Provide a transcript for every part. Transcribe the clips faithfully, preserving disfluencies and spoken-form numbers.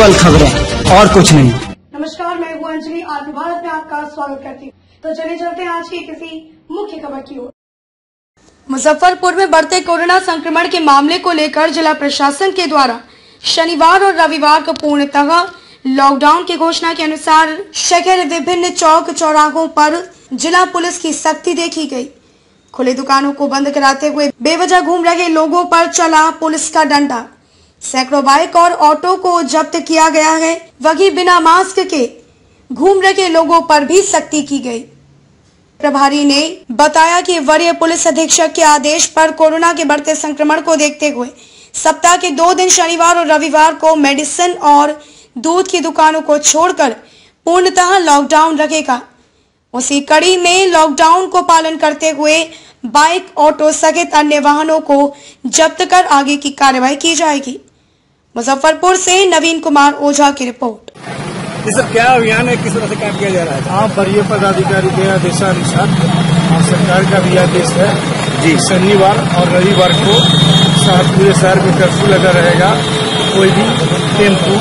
केवल खबरें और कुछ नहीं। नमस्कार, मैं हूँ अंजलि। आरपी भारत में आपका स्वागत करती हूँ। तो चले चलते हैं आज की किसी मुख्य खबर की ओर। मुजफ्फरपुर में बढ़ते कोरोना संक्रमण के मामले को लेकर जिला प्रशासन के द्वारा शनिवार और रविवार को पूर्णतः लॉकडाउन की घोषणा के अनुसार शहर विभिन्न चौक चौराहों पर जिला पुलिस की सख्ती देखी गई। खुले दुकानों को बंद कराते हुए बेवजह घूम रहे लोगों पर चला पुलिस का डंडा। सैकड़ों बाइक और ऑटो को जब्त किया गया है। वहीं बिना मास्क के घूम रहे लोगों पर भी सख्ती की गई। प्रभारी ने बताया कि वरीय पुलिस अधीक्षक के आदेश पर कोरोना के बढ़ते संक्रमण को देखते हुए सप्ताह के दो दिन शनिवार और रविवार को मेडिसिन और दूध की दुकानों को छोड़कर पूर्णतः लॉकडाउन रहेगा। उसी कड़ी में लॉकडाउन को पालन करते हुए बाइक, ऑटो सहित अन्य वाहनों को जब्त कर आगे की कार्रवाई की जाएगी। मुजफ्फरपुर से नवीन कुमार ओझा की रिपोर्ट। ये सब क्या अभियान है, किस तरह से काम किया जा रहा है? हाँ, वरीय पदाधिकारी के आदेशानुसार सरकार का भी आदेश है जी। शनिवार और रविवार को पूरे शहर में कर्फ्यू लगा रहेगा। कोई भी टेम्पू,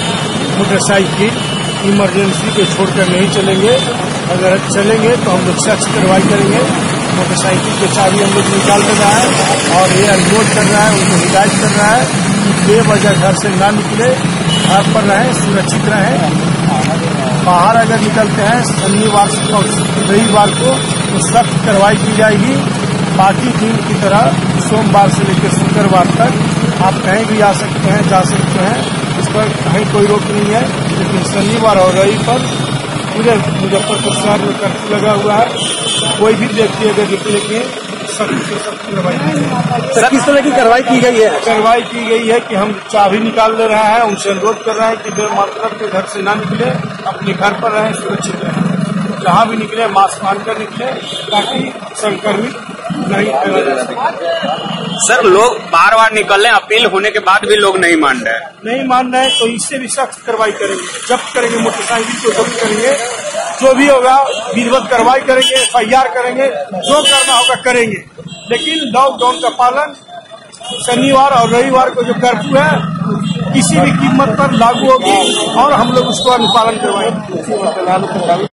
मोटरसाइकिल इमरजेंसी को छोड़कर नहीं चलेंगे। अगर चलेंगे तो हम लोग सख्त कार्रवाई करेंगे। मोटरसाइकिल की चाबी हम लोग निकाल दे रहा है और ये अनुरोध कर रहा है, उनको हिदायत कर रहा है कि बेवजह घर से ना निकले, घर पर रहें, सुरक्षित रहें। बाहर अगर निकलते हैं शनिवार और रविवार को तो सख्त कार्रवाई की जाएगी। बाकी दिन की तरह सोमवार से लेकर शुक्रवार तक आप कहीं भी आ सकते हैं, जा सकते हैं, इस पर कहीं कोई रोक नहीं है। लेकिन शनिवार और रविवार पर पूरे मुजफ्फरपुर शहर में कर्फ्यू लगा हुआ है। कोई भी व्यक्ति अगर निकले के सख्त से सख्त कार्रवाई सर, किस तरह की कार्रवाई की गई है? कार्रवाई की गई है कि हम चाबी निकाल दे रहे हैं, उनसे अनुरोध कर रहे हैं कि बेमातलब के घर से ना निकले, अपने घर पर रहें, सुरक्षित रहें। जहाँ भी निकले मास्क बांध कर निकले ताकि संक्रमित नहीं फैला जा सके। सर, लोग बार बार निकल रहे हैं, अपील होने के बाद भी लोग नहीं मान रहे हैं। नहीं मान रहे हैं तो इससे भी सख्त कार्रवाई करेंगे, जब्त करेंगे, मोटरसाइकिल को जब्त करेंगे। जो भी होगा विधिवत कार्रवाई करेंगे, एफ आई आर करेंगे, जो करना होगा करेंगे। लेकिन लॉकडाउन का पालन शनिवार और रविवार को जो कर्फ्यू है किसी भी कीमत पर लागू होगी और हम लोग उसको अनुपालन करवाएंगे।